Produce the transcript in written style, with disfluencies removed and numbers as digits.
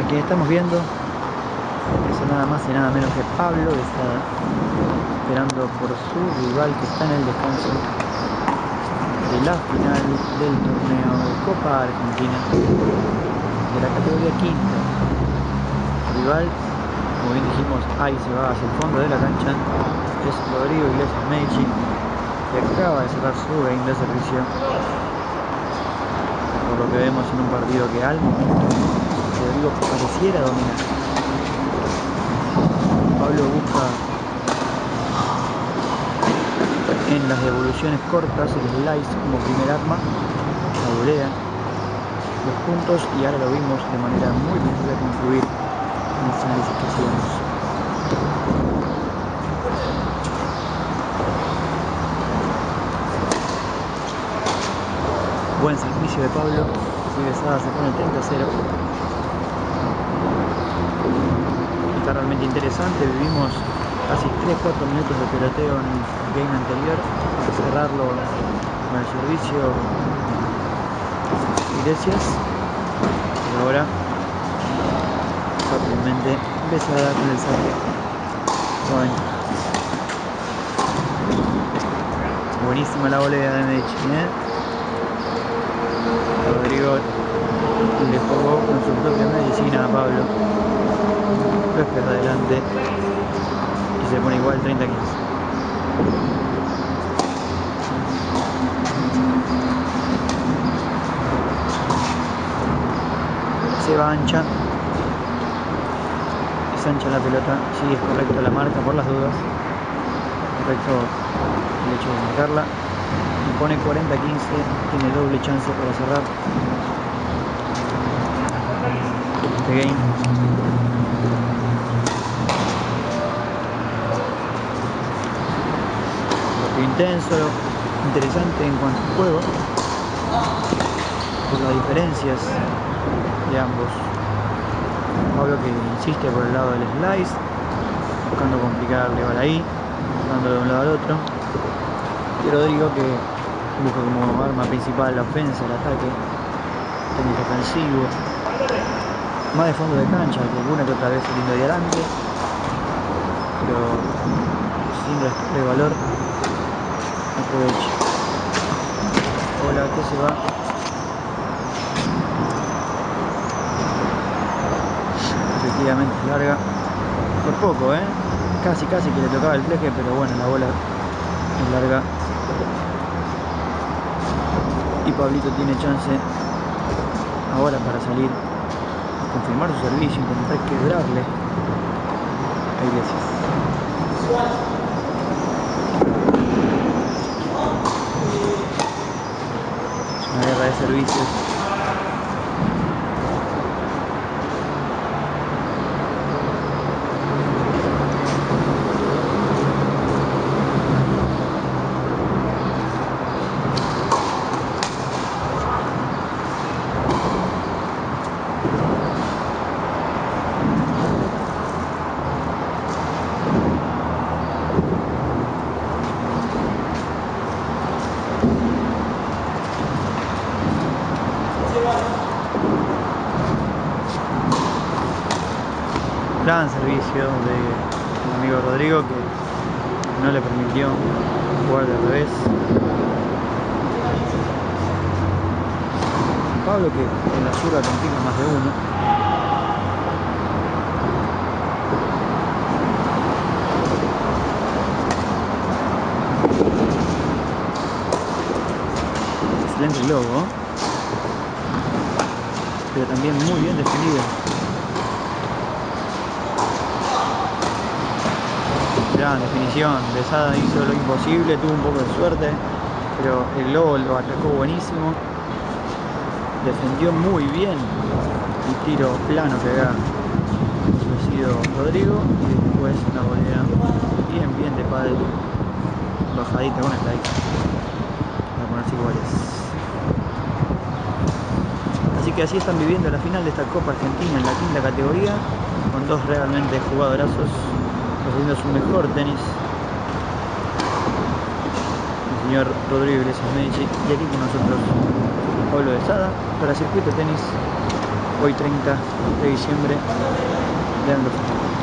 A quien estamos viendo es nada más y nada menos que Pablo de Sada, esperando por su rival que está en el descanso de la final del torneo de Copa Argentina de la categoría quinta. Rival, como bien dijimos, ahí se va hacia el fondo de la cancha, es Rodrigo Iglesias Medici, que acaba de cerrar su game de servicio, por lo que vemos en un partido que al momento Rodrigo pareciera dominar. Pablo busca en las devoluciones cortas el slice como primer arma, la volea, los puntos, y ahora lo vimos de manera muy precisa concluir en los análisis que hacíamos. Buen servicio de Pablo, y de Sada se pone el 30-0. Está realmente interesante, vivimos casi 3-4 minutos de peloteo en el game anterior para cerrarlo con el servicio Iglesias, y ahora fácilmente empieza a dar con el saque. Bueno, buenísima la volea de Medici, Rodrigo le jugó con su propia medicina a Pablo, lo espera adelante y se pone igual 30-15. Se va ancha, es ancha la pelota, sí, es correcto la marca por las dudas, correcto el hecho de marcarla, y pone 40-15, tiene doble chance para cerrar este game. Intenso, interesante en cuanto al juego, por las diferencias de ambos. Pablo que insiste por el lado del slice, buscando complicar el rival ahí, dándole de un lado al otro, y Rodrigo que busca como arma principal la ofensa, el ataque, técnico ofensivo, más de fondo de cancha, que alguna que otra vez saliendo de adelante, pero sin restarle valor. Aprovecha. Hola, que se va. Efectivamente larga. Por poco, casi que le tocaba el fleje, pero bueno, la bola es larga. Y Pablito tiene chance ahora para salir a confirmar su servicio, intentar quebrarle a Iglesias. Una guerra de servicios. Gran servicio del amigo Rodrigo, que no le permitió jugar de revés. Pablo que en la zurda complica más de uno. Excelente el logo, pero también muy bien definido. Gran definición, de Sada hizo lo imposible, tuvo un poco de suerte, pero el lobo lo atacó buenísimo, defendió muy bien el tiro plano que había ofrecido Rodrigo, y después una volea bien de pádel, bajadita con slide para ponerse iguales. Así que así están viviendo la final de esta Copa Argentina en la quinta categoría, con dos realmente jugadorazos haciendo su mejor tenis, el señor Rodrigo Iglesias Medici, y aquí con nosotros Pablo de Sada para Circuito Tenis Hoy 30 de diciembre de Año Nuevo.